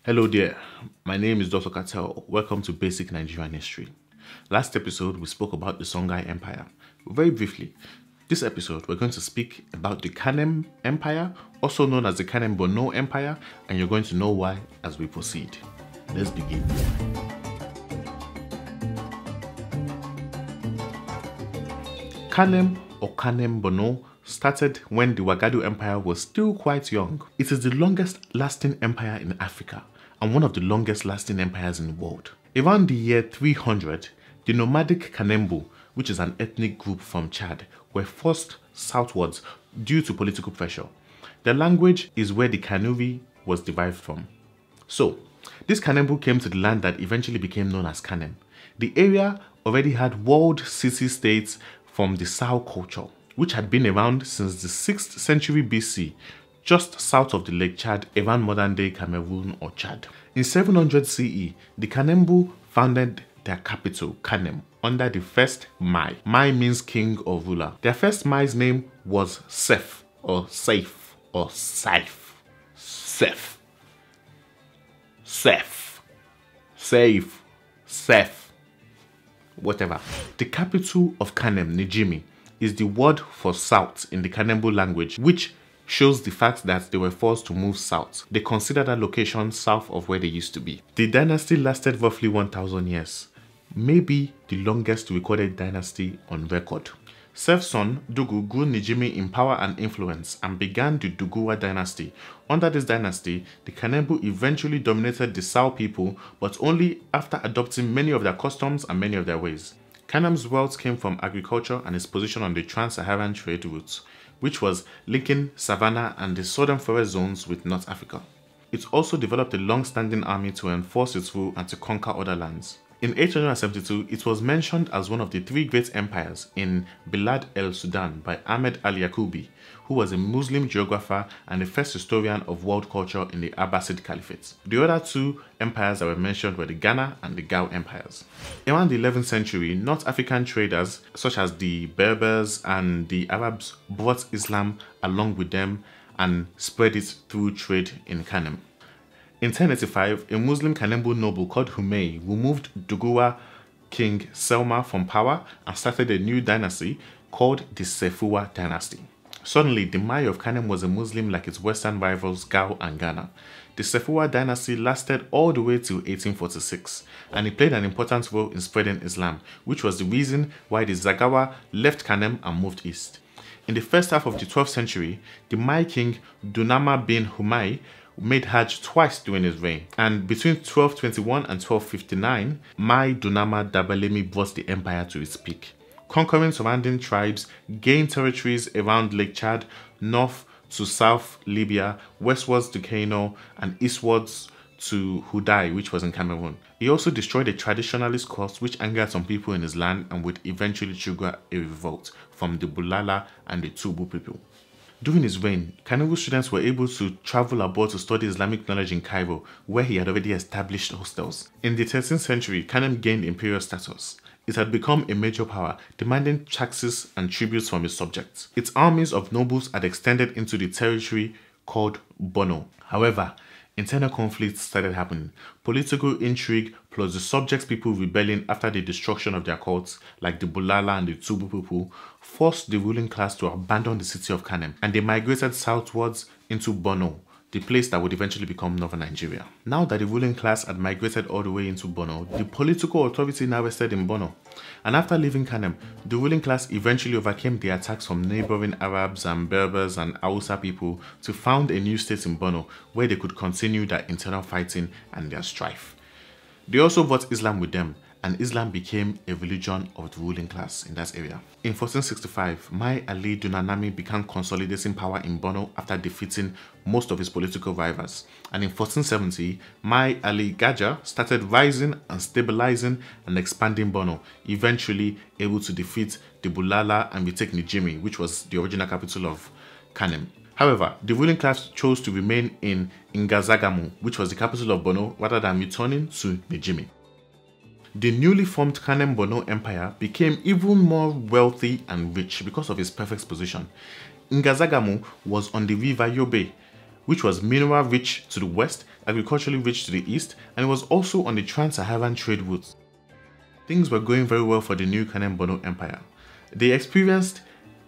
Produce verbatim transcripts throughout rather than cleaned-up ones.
Hello there, my name is Doctor Catel. Welcome to Basic Nigerian History. Last episode, we spoke about the Songhai Empire. Very briefly, this episode, we're going to speak about the Kanem Empire, also known as the Kanem Borno Empire, and you're going to know why as we proceed. Let's begin. Kanem or Kanem Borno started when the Wagadu Empire was still quite young. It is the longest lasting empire in Africa and one of the longest lasting empires in the world. Around the year three hundred, the nomadic Kanembu, which is an ethnic group from Chad, were forced southwards due to political pressure. Their language is where the Kanuri was derived from. So, this Kanembu came to the land that eventually became known as Kanem. The area already had walled city-states from the Sao culture, which had been around since the sixth century B C, just south of the Lake Chad, around modern-day Cameroon or Chad. In seven hundred C E, the Kanembu founded their capital, Kanem, under the first Mai. Mai means king or ruler. Their first Mai's name was Sef, or Saif, or Saif. Sef. Sef. Saif. Sef. Whatever. The capital of Kanem, Nijimi, is the word for south in the Kanembu language, which shows the fact that they were forced to move south. They consider that location south of where they used to be. The dynasty lasted roughly one thousand years, maybe the longest recorded dynasty on record. Sef's son, Dugu, grew Nijimi in power and influence and began the Duguwa dynasty. Under this dynasty, the Kanembu eventually dominated the Sao people, but only after adopting many of their customs and many of their ways. Kanem's wealth came from agriculture and its position on the trans-Saharan trade routes, which was linking Savannah and the southern forest zones with North Africa. It also developed a long-standing army to enforce its rule and to conquer other lands. In eight hundred seventy-two, it was mentioned as one of the three great empires in Bilad el-Sudan by Ahmed al-Yaqubi, who was a Muslim geographer and the first historian of world culture in the Abbasid Caliphate. The other two empires that were mentioned were the Ghana and the Gao empires. Around the eleventh century, North African traders such as the Berbers and the Arabs brought Islam along with them and spread it through trade in Kanem. In ten eighty-five, a Muslim Kanembu noble called Humei removed Duguwa king Selma from power and started a new dynasty called the Sefuwa dynasty. Suddenly, the Mai of Kanem was a Muslim like its western rivals Gao and Ghana. The Sefuwa dynasty lasted all the way till eighteen forty-six, and it played an important role in spreading Islam, which was the reason why the Zagawa left Kanem and moved east. In the first half of the twelfth century, the Mai king Dunama bin Humai made Hajj twice during his reign, and between twelve twenty-one and twelve fifty-nine, Mai Dunama Dabalemi brought the empire to its peak. Conquering surrounding tribes, gained territories around Lake Chad, north to South Libya, westwards to Kano, and eastwards to Hudai, which was in Cameroon. He also destroyed a traditionalist cause which angered some people in his land and would eventually trigger a revolt from the Bulala and the Tubu people. During his reign, Kanembu students were able to travel abroad to study Islamic knowledge in Cairo, where he had already established hostels. In the thirteenth century, Kanem gained imperial status. It had become a major power, demanding taxes and tributes from its subjects. Its armies of nobles had extended into the territory called Bono. However, internal conflicts started happening. Political intrigue plus the subjects people rebelling after the destruction of their cults, like the Bulala and the Tubu people, forced the ruling class to abandon the city of Kanem, and they migrated southwards into Bono, the place that would eventually become northern Nigeria. Now that the ruling class had migrated all the way into Bono, the political authority now rested in Bono. And after leaving Kanem, the ruling class eventually overcame the attacks from neighboring Arabs and Berbers and Hausa people to found a new state in Bono, where they could continue their internal fighting and their strife. They also brought Islam with them, and Islam became a religion of the ruling class in that area. In fourteen sixty-five, Mai Ali Dunanami began consolidating power in Bono after defeating most of his political rivals. And in fourteen seventy, Mai Ali Gaja started rising and stabilizing and expanding Bono, eventually able to defeat the Bulala and retake Nijimi, which was the original capital of Kanem. However, the ruling class chose to remain in Ngazagamu, which was the capital of Bono, rather than returning to Nijimi. The newly formed Kanem Borno Empire became even more wealthy and rich because of its perfect position. Ngazagamu was on the river Yobe, which was mineral rich to the west, agriculturally rich to the east, and it was also on the trans-Saharan trade routes. Things were going very well for the new Kanem Borno Empire. They experienced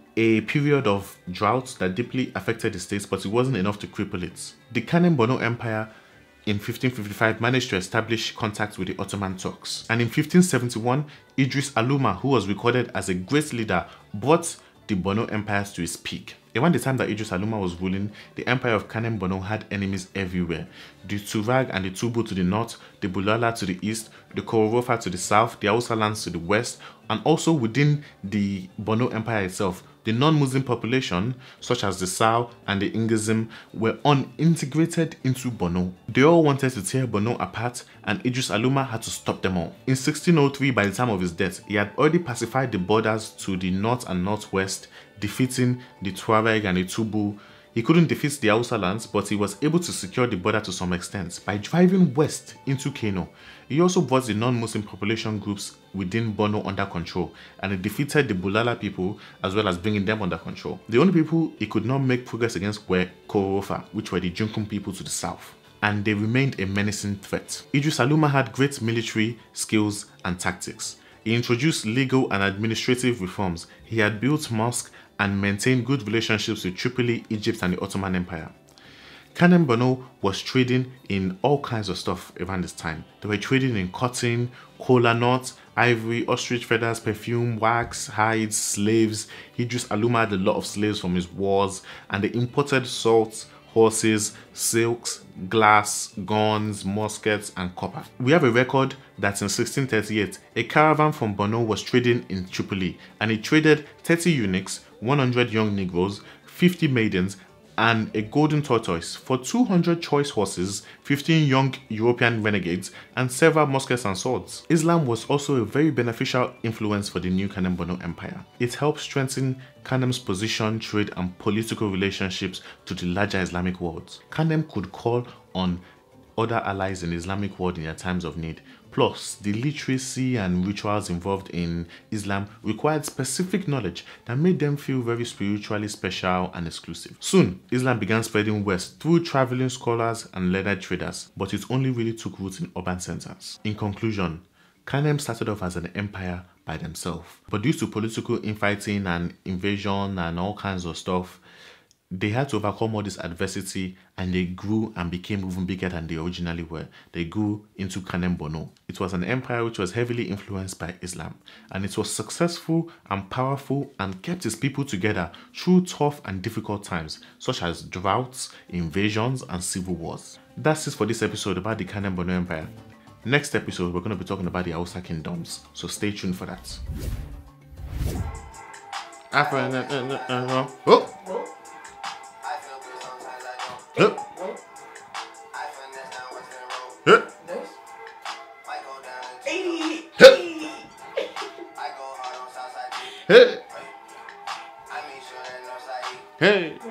a period of drought that deeply affected the states, but it wasn't enough to cripple it. The Kanem Borno Empire in fifteen fifty-five managed to establish contact with the Ottoman Turks. And in fifteen seventy-one, Idris Aluma, who was recorded as a great leader, brought the Borno Empire to its peak. Around the time that Idris Aluma was ruling, the empire of Kanem Borno had enemies everywhere. The Turag and the Tubu to the north, the Bulala to the east, the Kororofa to the south, the Hausa lands to the west, and also within the Borno Empire itself, the non-Muslim population, such as the Sao and the Ingizim, were unintegrated into Borno. They all wanted to tear Borno apart, and Idris Aluma had to stop them all. In sixteen oh three, by the time of his death, he had already pacified the borders to the north and northwest, defeating the Tuareg and the Tubu. He couldn't defeat the Hausa lands, but he was able to secure the border to some extent by driving west into Kano. He also brought the non-Muslim population groups within Borno under control, and he defeated the Bulala people as well as bringing them under control. The only people he could not make progress against were Kororofa, which were the Junkun people to the south, and they remained a menacing threat. Idris Aluma had great military skills and tactics. He introduced legal and administrative reforms. He had built mosques and maintained good relationships with Tripoli, Egypt, and the Ottoman Empire. Kanem Borno was trading in all kinds of stuff around this time. They were trading in cotton, kola nuts, ivory, ostrich feathers, perfume, wax, hides, slaves. Idris Aluma had a lot of slaves from his wars, and they imported salt, horses, silks, glass, guns, muskets, and copper. We have a record that in sixteen thirty-eight, a caravan from Borno was trading in Tripoli, and it traded thirty eunuchs, one hundred young Negroes, fifty maidens, and a golden tortoise for two hundred choice horses, fifteen young European renegades, and several muskets and swords. Islam was also a very beneficial influence for the new Kanem Borno Empire. It helped strengthen Kanem's position, trade, and political relationships to the larger Islamic world. Kanem could call on other allies in the Islamic world in their times of need. Plus, the literacy and rituals involved in Islam required specific knowledge that made them feel very spiritually special and exclusive. Soon, Islam began spreading west through traveling scholars and learned traders, but it only really took root in urban centers. In conclusion, Kanem started off as an empire by themselves, but due to political infighting and invasion and all kinds of stuff, they had to overcome all this adversity, and they grew and became even bigger than they originally were. They grew into Kanem Borno. It was an empire which was heavily influenced by Islam, and it was successful and powerful and kept its people together through tough and difficult times, such as droughts, invasions, and civil wars. That's it for this episode about the Kanem Borno Empire. Next episode, we're going to be talking about the Hausa kingdoms, so stay tuned for that. Oh! Hey. Hey. Hey.